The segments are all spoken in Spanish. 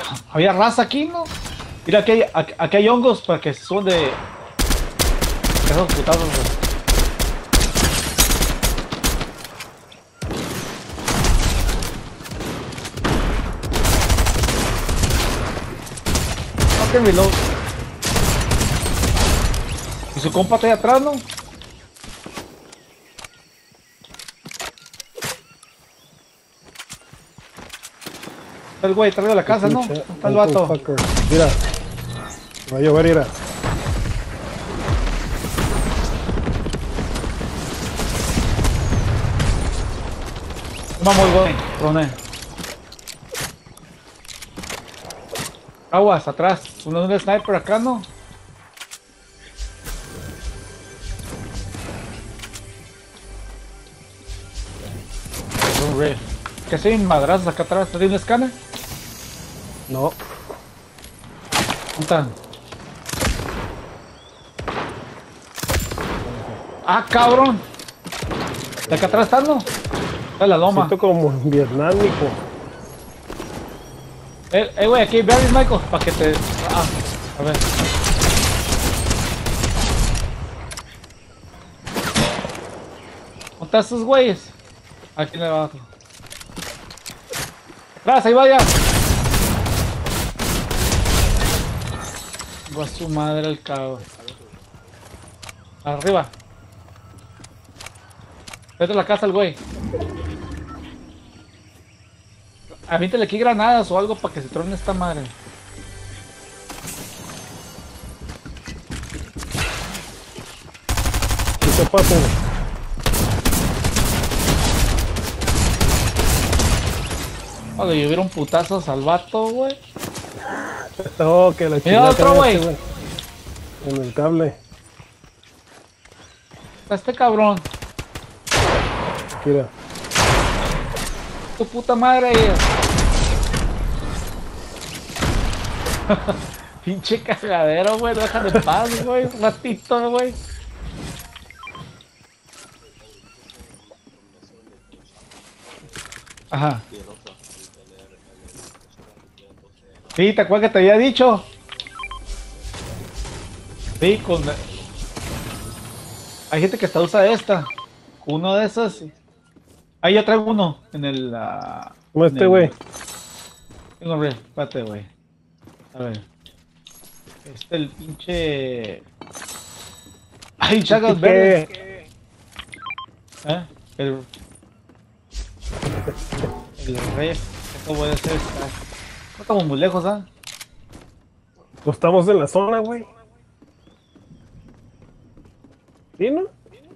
Había raza aquí, ¿no? Mira, aquí hay hongos para que se suban de esos putazos, güey. Ok, reload. Y su compa está ahí atrás, ¿no? Está el güey, trae de la casa, ¿no? Está el vato. Mira. Va a llover, mira. Vamos, güey. Roné. Aguas, atrás. Un sniper acá, ¿no? ¿Qué hacen madrazos acá atrás? ¿Tiene un escáner? No. ¿Dónde están? ¡Ah, cabrón! ¿De acá atrás están, no? Está en la loma. Siento como en Vietnam, hijo. Güey, aquí, ve a Michael, para que te... Ah, a ver. ¿Dónde están esos güeyes? Aquí en el abajo. ¡Atrás, ahí vaya! Va a su madre el cabrón. Arriba. Dentro de la casa el güey. Avíntale aquí granadas o algo para que se trone esta madre. ¿Qué te pasa? Cuando llovieron putazos al vato, güey. Oh, que la Mira chingada otro, güey. En el cable. Está este cabrón. Mira. Tu puta madre. Pinche cagadero, güey. Déjame en paz, güey. Un ratito, güey. Ajá. Sí, ¿te acuerdas que te había dicho? Sí, con... Hay gente que hasta usa esta. Uno de esos. Ahí yo traigo uno en el... ¿Cómo este, güey? Tengo real, espérate, güey. A ver. El pinche... Ay, chagas verdes. ¿Eh? El rey. Esto puede ser... No estamos muy lejos, ¿ah? Pues estamos en la zona, güey. ¿Sí, no?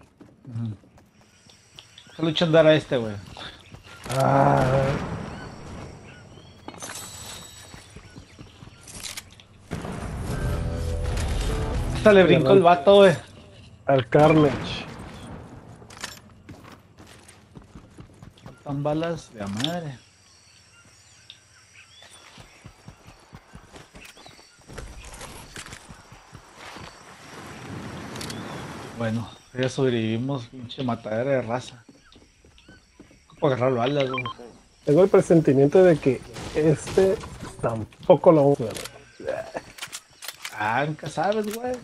Solo echo a andar a este, güey. Ah. Hasta le brincó el vato, güey. Al Carnage. Faltan balas de la madre. Bueno, ya sobrevivimos, pinche matadera de raza. ¿Cómo agarrar balas, güey? Tengo el presentimiento de que este tampoco lo vamos a ver. Ah, nunca sabes, güey.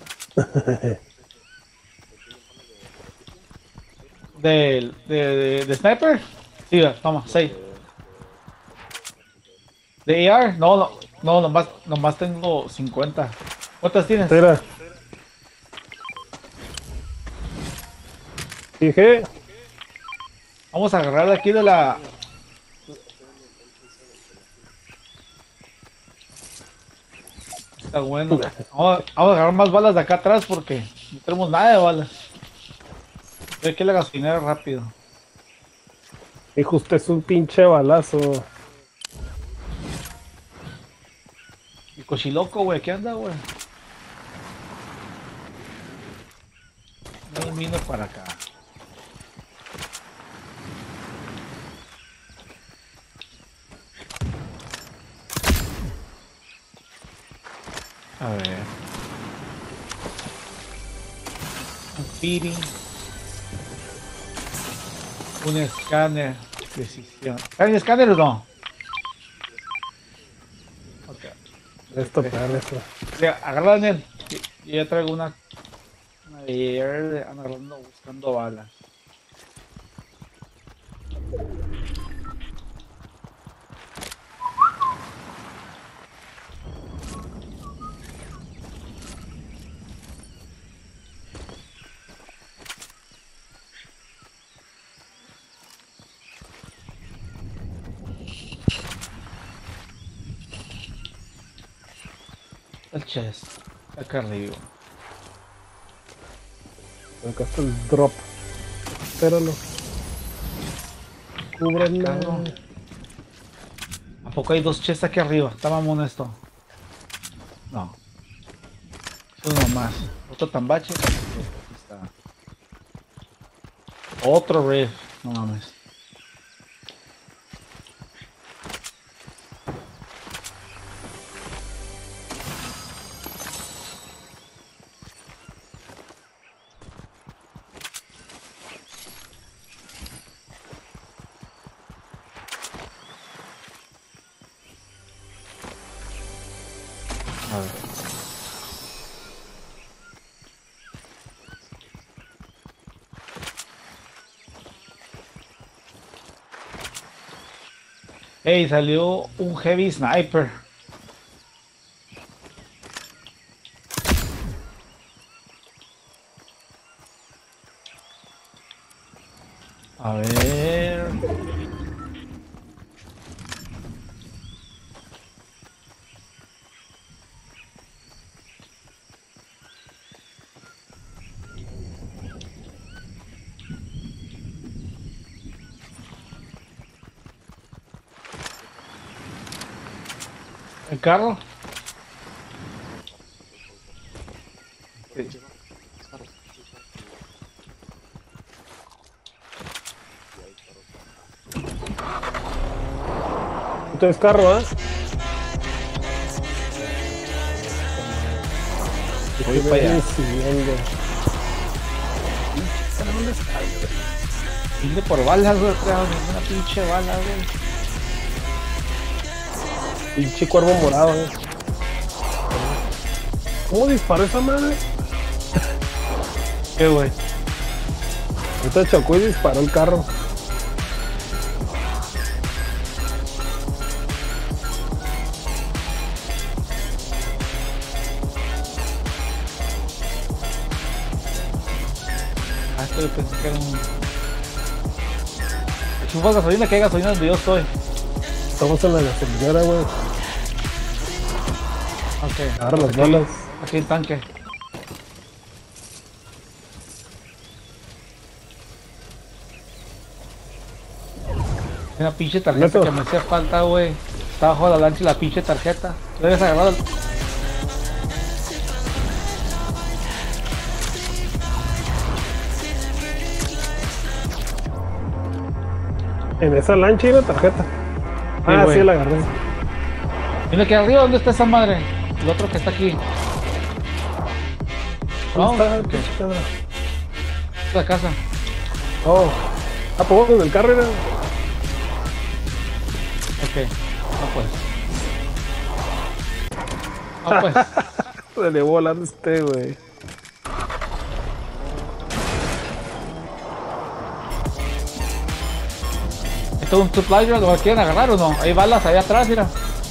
¿De sniper? Sí, toma, 6. ¿De AR? No, nomás tengo 50. ¿Cuántas tienes? Espera. Dije, Vamos a agarrar de aquí de la... Está bueno. Vamos a agarrar más balas de acá atrás porque no tenemos nada de balas. Ve que la gasolinera rápido. hijo, usted es un pinche balazo. Y cochiloco, güey, ¿qué anda, güey? No vino para acá. A ver. Un feeding. Un escáner. Precisión. ¿Hay un escáner o no? Ok. Esto, pegar esto. Agarra Daniel. Y yo traigo una de agarrando, buscando balas. El chest. Acá arriba. Acá está el drop. Espéralo. Cúbranme. Cabrón. ¿A poco hay dos chests aquí arriba? Está mamón esto. No. Es uno más. Otro tambache. Aquí está. Otro riff. No mames. A ver. Hey, salió un heavy sniper. A ver. ¿El carro? Sí. Entonces carro, ¿ah? Voy para allá. Siguiendo. Vine por balas, güey, creo, ninguna pinche bala, güey. Pinche cuervo morado, ¿Cómo disparó esa madre? ¿Qué, güey? Ahorita chocó y disparó el carro. Ah, esto yo pensé que era un... ¿Chupas gasolina? ¿Qué hay gasolina donde yo estoy? Estamos en la gasolinera, güey. Ok. Agarra las balas. Aquí el tanque. Una pinche tarjeta Neto. que me hacía falta, güey. Está bajo la lancha y la pinche tarjeta. Debes agarrar. En esa lancha hay una tarjeta. Ah, güey. sí, la agarré. Mira que arriba, ¿dónde está esa madre? El otro que está aquí. ¿Dónde No, está? ok. Pinche pedra. La casa. Oh. Ah, pues en el carro era. Ok. No pues. Se le volar este, güey. ¿Esto es un supply drop? ¿Lo quieren agarrar o no? Hay balas allá atrás, mira.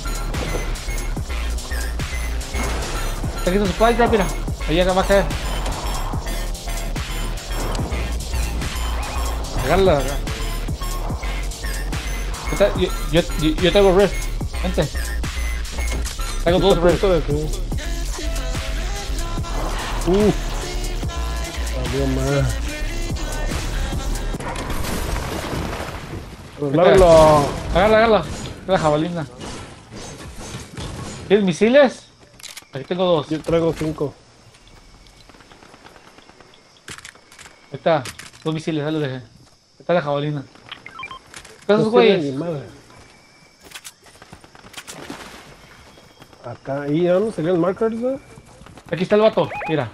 Está aquí un supply drop, mira. Ahí va a caer. Agárrala. Yo tengo rift. Vente. Tengo dos rift. De aquí. Salió más. Lárgalo. Agárrala. Es la jabalina. ¿Tienes misiles? Aquí tengo dos. Yo traigo 5. Ahí está. Dos misiles, ahí los dejé. Ahí está la jabalina. Esos güeyes. Acá, ahí ya no serían markers, ¿no? Aquí está el vato, mira.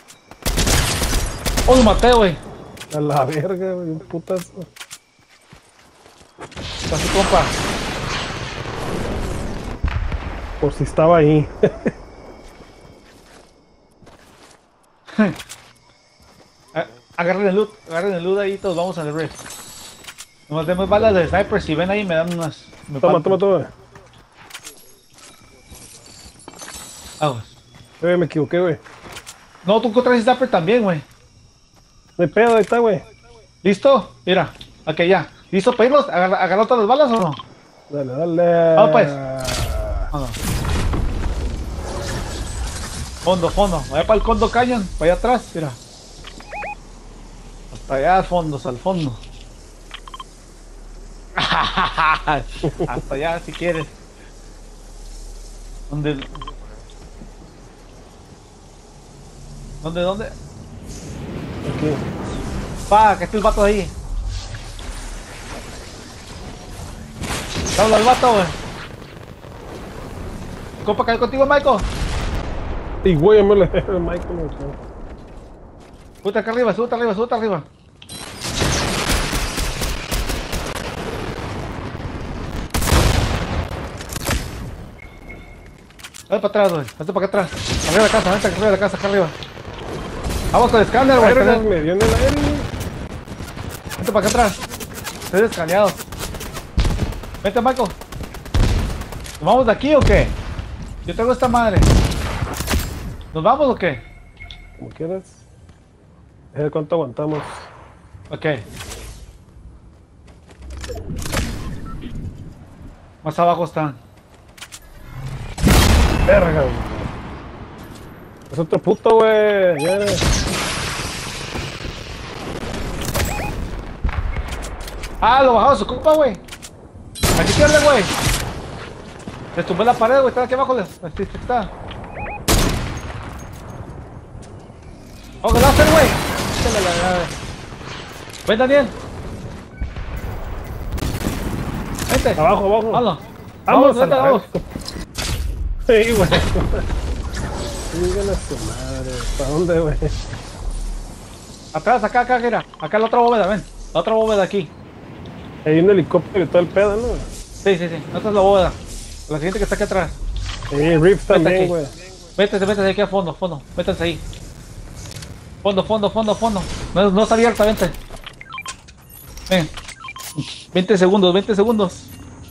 Oh, lo maté, güey. A la verga, güey, un putazo. Está su compa. Por si estaba ahí. Agarren el loot ahí, todos vamos al rift. Nos demos balas de sniper, si ven ahí me dan unas. Toma, toma, toma. Aguas. Me equivoqué, güey. No, tú encontraste sniper también, güey. No hay pedo, ahí está, güey. ¿Listo? Mira, ok, ya. ¿Listo para irnos? ¿Agarró todas las balas o no? Dale, dale. Vamos pues. Vamos. Fondo, fondo. Vaya para el Condo Canyon, para allá atrás, mira. Hasta allá al fondo, al fondo. Hasta allá si quieres. ¿Dónde? ¿Dónde? Aquí. Pa, que está el vato ahí. Habla el vato, güey. Compa, cae contigo, Michael. Y güey, me lo dejé Michael. Súbete acá arriba, súbete arriba, súbete arriba. Dale para atrás, güey. Vete para acá atrás. Arriba de la casa, vente arriba de la casa, acá arriba. Vamos con el escáner, güey. Me dio en el aire. Vente para acá atrás. Estoy escaneado. Vente, Michael. ¿Nos vamos de aquí o qué? Yo tengo esta madre. ¿Nos vamos o qué? Como quieras. A ver cuánto aguantamos. Ok. Más abajo están. Verga, güey. Es otro puto, güey. Ya. Ah, lo bajó su culpa, güey. Aquí izquierda, güey. Le tumbé la pared, güey. Está aquí abajo. Así está. ¡Oh, qué láser, güey! Ven, Daniel. Vente. Abajo, abajo. Vamos. Vamos, Vente, vamos. Sí, güey. Díganle a su madre. ¿Para dónde, güey? Atrás, acá, mira. Acá la otra bóveda, ven. La otra bóveda aquí. Hay un helicóptero y todo el pedo, ¿no? Sí. Esta es la bóveda. La siguiente que está aquí atrás. Sí, Rift también, aquí. güey. Métese aquí a fondo. Métanse ahí. Fondo. No está abierta, vente. Ven. 20 segundos.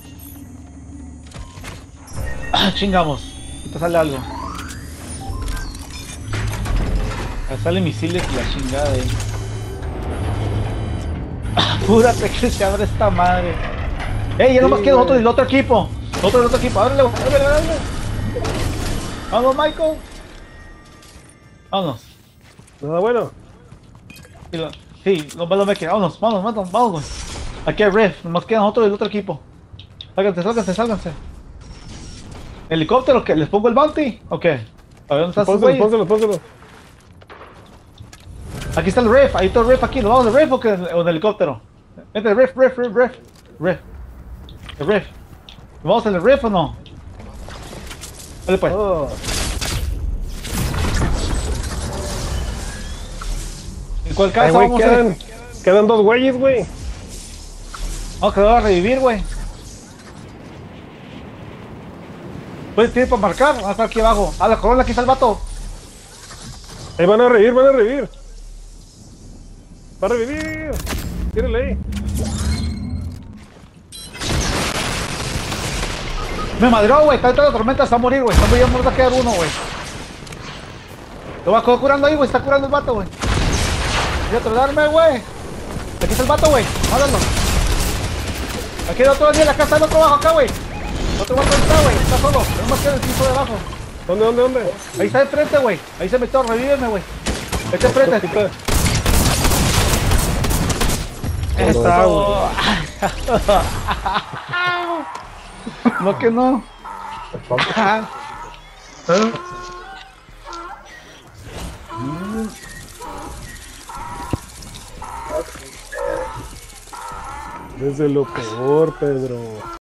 Ah, chingamos. Ahorita sale algo. Ahí salen misiles y la chingada ahí. Apúrate que se abre esta madre. ¡Ey! Ya nomás queda otro del otro equipo. Otro del otro equipo. Ábrele. Vamos, Michael. Vámonos. Nada bueno. Sí, lo me queda. Vámonos, güey. Aquí hay ref. Nomás quedan otro del otro equipo. Sálganse. ¿Helicóptero? ¿Qué? ¿Les pongo el bounty? Ok. A ver, ¿dónde está su güey? Pónselo. Aquí está el ref. Ahí está el ref aquí. ¿Nos vamos del ref o del helicóptero? Vente, el ref. El ref. ¿Nos vamos en el ref o no? Dale pues. Oh. ¿En cuál casa Güey, vamos a ir? quedan dos güeyes, güey. Vamos a quedar a revivir, güey. Pues tiene para marcar. Vamos a estar aquí abajo. Ah, la corona, aquí está el vato. Ahí van a revivir. Va a revivir. Tírale ahí. Me madreó, güey. Está dentro de la tormenta. Se va a morir, güey. Ya nos va a quedar uno, güey. Lo va curando ahí, güey. Está curando el vato, güey. Voy a trodarme, güey. Aquí está el vato, güey. Háblalo. Aquí hay otro Daniel. Acá está el otro abajo, acá, güey. Otro vato está, güey. Está solo. Tenemos que ir al piso de abajo. ¿Dónde? Ahí está enfrente, güey. Ahí se metió. Revíveme, güey. Ahí está enfrente. Está, güey. No que no. Desde lo peor, Pedro.